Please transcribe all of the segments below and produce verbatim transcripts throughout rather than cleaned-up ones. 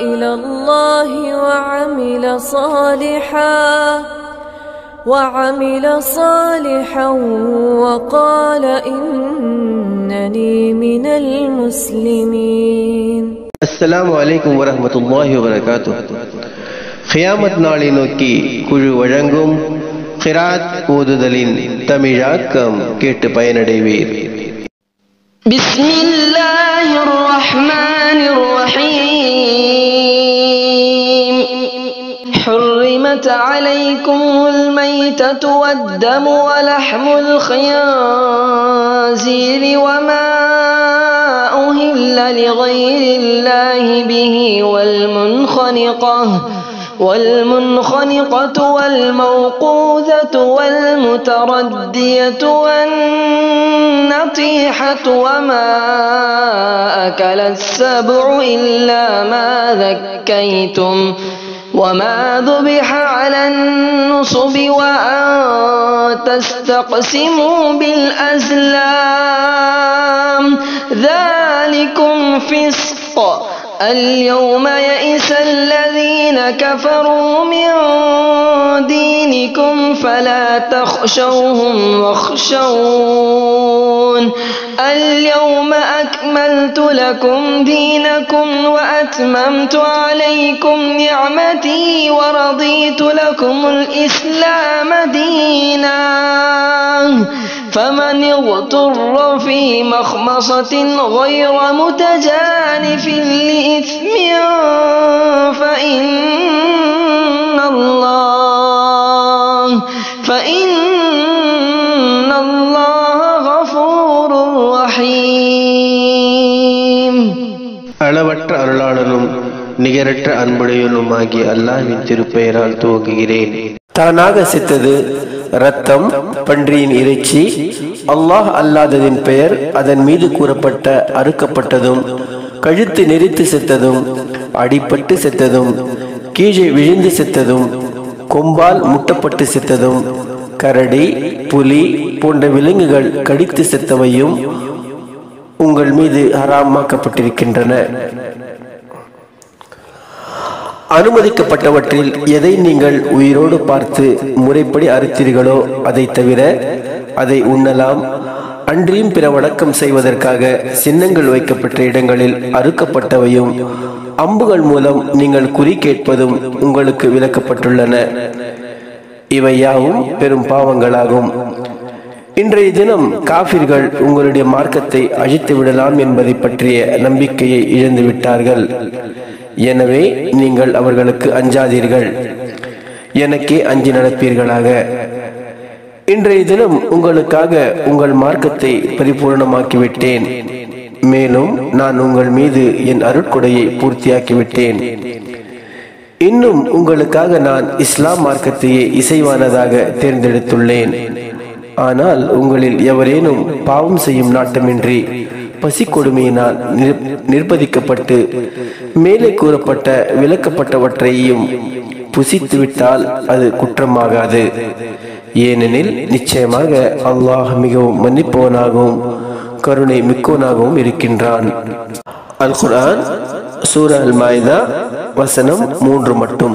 إلى الله وعمل صالحا وعمل صالحا وقال إنني من المسلمين. السلام عليكم ورحمة الله وبركاته. قيامت நாளை நோக்கி குழு வழங்கும் கிராத் ஓதுதலின் தமிழாக்கம் கேட்டு பயனடைவீர். பிஸ்மில்லாஹிர் ரஹ்மானிர் ரஹீம். حرمت عليكم الميتة والدم ولحم الخنزير وما أهل لغير الله به والمنخنقة والمنخنقة والموقوذة والمتردية والنطيحة وما أكل السبع إلا ما ذكيتم وما ذبح على النصب وأن تستقسموا بالأزلام ذلكم فسق. اليوم يئس الذين كفروا من دينكم فلا تخشوهم واخشون. اليوم أكملت لكم دينكم وأتممت عليكم نعمتي ورضيت لكم الإسلام دينا. فمن اضطر في مخمصة غير متجانف لإثم فإن الله فإن الله غفور رحيم. அளவற்ற அருளாளனும் நிகரற்ற அன்புடையனும் ஆகிய அல்லாஹ்வின் திருப்பெயரால் துவங்குகிறேன். தானாக சித்தது இரத்தம், பன்றியின் இறைச்சி, அல்லாஹ் அல்லாததின் பெயர், அதன் மீது கூறப்பட்ட அறுக்கப்பட்டதும், கழுத்து நெரித்து செத்ததும், அடிப்பட்டு செத்ததும், கீழே விழுந்து செத்ததும், கொம்பால் முட்டப்பட்டு செத்ததும், கரடி, புலி போன்ற விலங்குகள் கடித்து செத்தவையும் உங்கள் மீது ஹராமாக்கப்பட்டிருக்கின்றன. அனுமதிக்கப்பட்டவற்றில் எதை நீங்கள் உயிரோடு பார்த்து முறைப்படி அறுத்தீர்களோ அதை தவிர அதை உண்ணலாம். அன்றியும் பிற வணக்கம் செய்வதற்காக சின்னங்கள் வைக்கப்பட்ட இடங்களில் அறுக்கப்பட்டவையும் அம்புகள் மூலம் நீங்கள் குறி கேட்பதும் உங்களுக்கு விலக்கப்பட்டுள்ளன. இவை யாவும் பெரும் பாவங்களாகும். இன்றைய தினம் காபிர்கள் உங்களுடைய மார்க்கத்தை அழித்து விடலாம் என்பதை பற்றிய நம்பிக்கையை இழந்து விட்டார்கள். எனவே நீங்கள் அவர்களுக்கு அஞ்சாதீர்கள், எனக்கே அஞ்சி நடப்பீர்களாக. இன்றைய தினம் உங்களுக்காக உங்கள் மார்க்கத்தை பரிபூர்ணமாக்கிவிட்டேன். மேலும் நான் உங்கள் மீது என் அருட்கொடையை பூர்த்தியாக்கிவிட்டேன். இன்னும் உங்களுக்காக நான் இஸ்லாம் மார்க்கத்தையே இசைவானதாக தேர்ந்தெடுத்துள்ளேன். ஆனால் உங்களில் எவரேனும் பாவம் செய்யும் நாட்டமின்றி பசி கொடுமையினால் நிர்பதிக்கப்பட்டு மேலே கூறப்பட்ட விளக்கப்பட்டவற்றையும் புசித்துவிட்டால் அது குற்றமாகாது. ஏனெனில் நிச்சயமாக அல்லாஹ் மிகவும் மன்னிப்பவனாகவும் கருணை மிக்கவனாகவும் இருக்கின்றான். அல் குர்ஆன் சூரா அல் மாயிதா வசனம் மூன்று மட்டும்.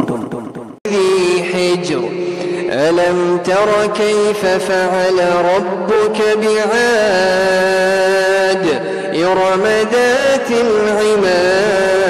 ألم تر كيف فعل ربك بعاد إرم ذات العماد